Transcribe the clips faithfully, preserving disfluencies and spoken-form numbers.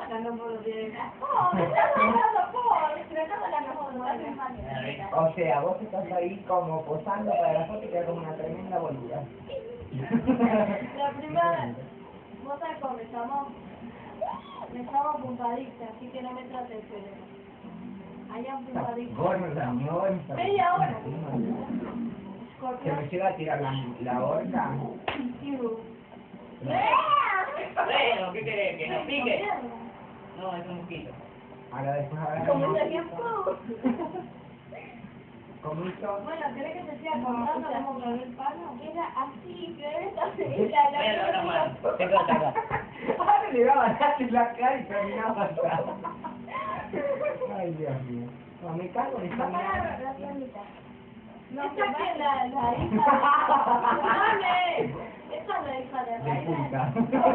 sacando fotos de... ¡Oh, me estás sacando fotos! Me estás sacando fotos. O sea, vos estás ahí como posando para la foto y queda como una tremenda boluda. La primera... ¿Vos sabés cómo me llamó? Me llamo Pumpadicta, así que no me trate de pelo. Allá en Pumpadicta. Gorda, gorda. Media hora. ¿Se me llega a tirar la, la horca? Bueno, ¿qué querés? ¿Que nos pique? No, es un mosquito. Ahora después ahora... ¿Cómo se tiempo? ¿Cómo hizo? Bueno, ¿querés que te siga contando cómo cayó el palo? Era así, que era así. La, la, Mira, la mano. Te corta acá. Ahora le daba darle la cara y terminaba atrás. Ay, Dios mío. No, me cago en esta mierda. la planita. No, esta que la, la hija de... ¡Dale! Esta es la hija de De Raiden. puta.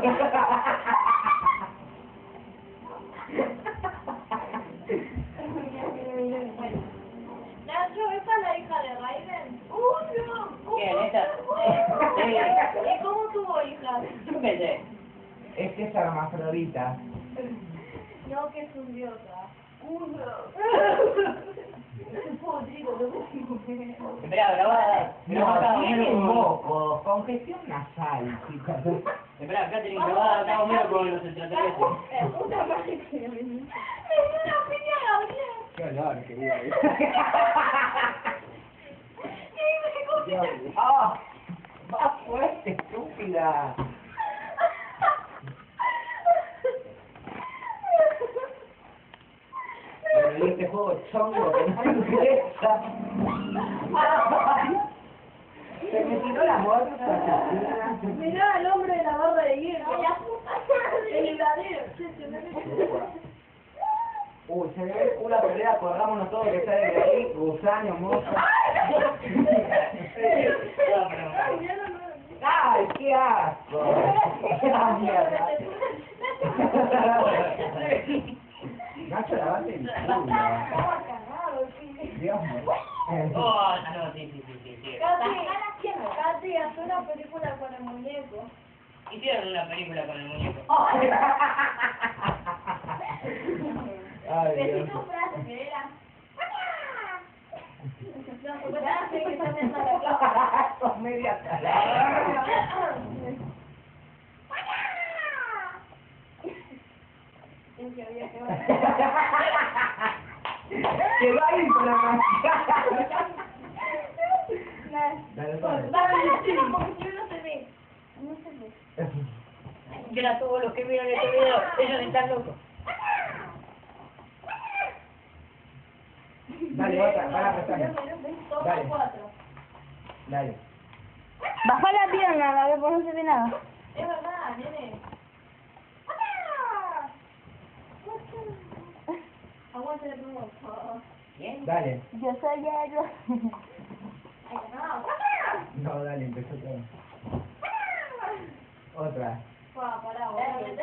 Nacho, ¿esta es la hija de Raiden? ¡Uy, no! ¿Quién? ¿Esta? ¿Y cómo tuvo hijas? Yo qué sé. Es que es hermafrodita. No, que es un idiota. Es podrido, lo que Esperá, grabá. Grabá, No, tiene un Homero. moco. Congestión nasal, chicos. Esperá, Catherine, grabá acá Homero con los extraterrestres. Puta madre que me dio una piña a Gabriel. Qué olor, querido. Y me comí. ¡Ah! ¡Más fuerte, estúpida! Pero este juego chongo que no interesa. Se me tiró la morsa. Mirá al hombre de la barra de hierro. El heladero. Uy, se ve una pelea, corrámonos todos que sale de ahí, gusano, moza. ¡Ay, qué asco! ¡Ah, mierda! Nacho, lavate el culo. Dios mío. Oh, no, sí, sí, sí, sí, sí. Casi, casi hace una película con el muñeco. Hicieron una película con el muñeco. Ay, Dios. Necesito frase que era. No, porque nada, sé que está haciendo la cara. Sos media tarada. En que había que ver. Se va a ir con la mascada. Dale, dale. Dale, porque no se ve. No se ve. Mira todos los que vieron este video, ellos están locos. Dale, otra, para prestar. Dale. Dale. Baja la pierna, la que no se ve nada. Es verdad, nene. Aguante de nuevo. ¿Bien? Dale. Yo soy Yaro. Ay, no. No, dale, empezó todo. Otra. Pará, pará, Dale,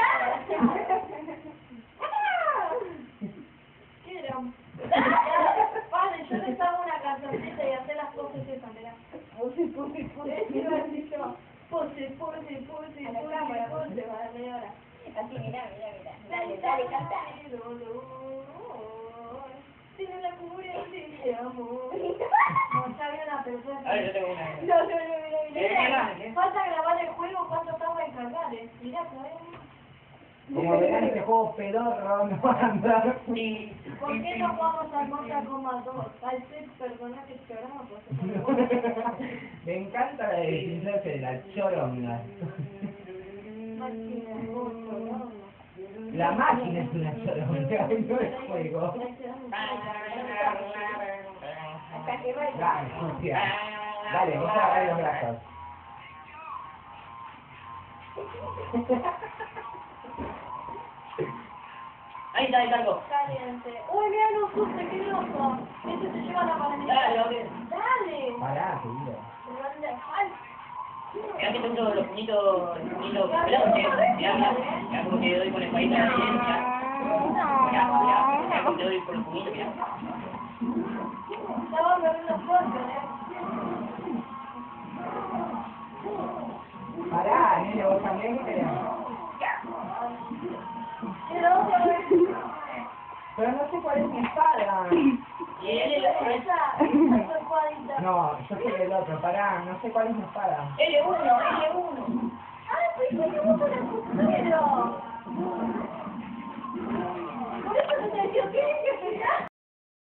¿qué era? Vale, yo les hago una cancioncita y hacer las cosas esas, mirá. Pose, pose, pose. Iba a decir yo. Pose, pose, pose, pose, pose, para media hora. Así, mira, mira, mira. Dale, dale, canta. Tiene la cumbia de amor. No, ya viene una persona. A ver, yo tengo una. No, no, no, mira, Eh, ¿qué más? mira. Falta grabar el juego, ¿cuánto estamos en cargar? eh? Mirá, ¿sabes? Como verán, este juego pedorro no va a andar. Sí. ¿Por qué no vamos al Mortal Kombat dos? Hay seis personajes que ahora no puedo. Me encanta la definición de la choronga. Máquina, ocho, no, no. La máquina es una choronga, no el juego. Hasta que vaya. Dale, sucia. Dale, vos agarré los brazos. Ahí está, ahí está algo. Caliente. Uy, mira los sustos, qué loco. Ese se lleva la palanquita. Dale, ok. Dale. Pará, querido. Ay. Mirá que tengo los puñitos, los puñitos pelados, che. Mirá, mirá, mirá como te doy con la espadita de la ciencia. Mirá, mirá, mirá como te doy con los puñitos, mirá. Estaba bebiendo fuerte, ¿eh? Pará, nene, vos también querés. ¿Qué Pero no sé cuál es mi espada. Y él es el otro. Esa, No, yo soy el otro, pará, no sé cuál es mi espada. L uno, L uno. Ay, pues yo tengo una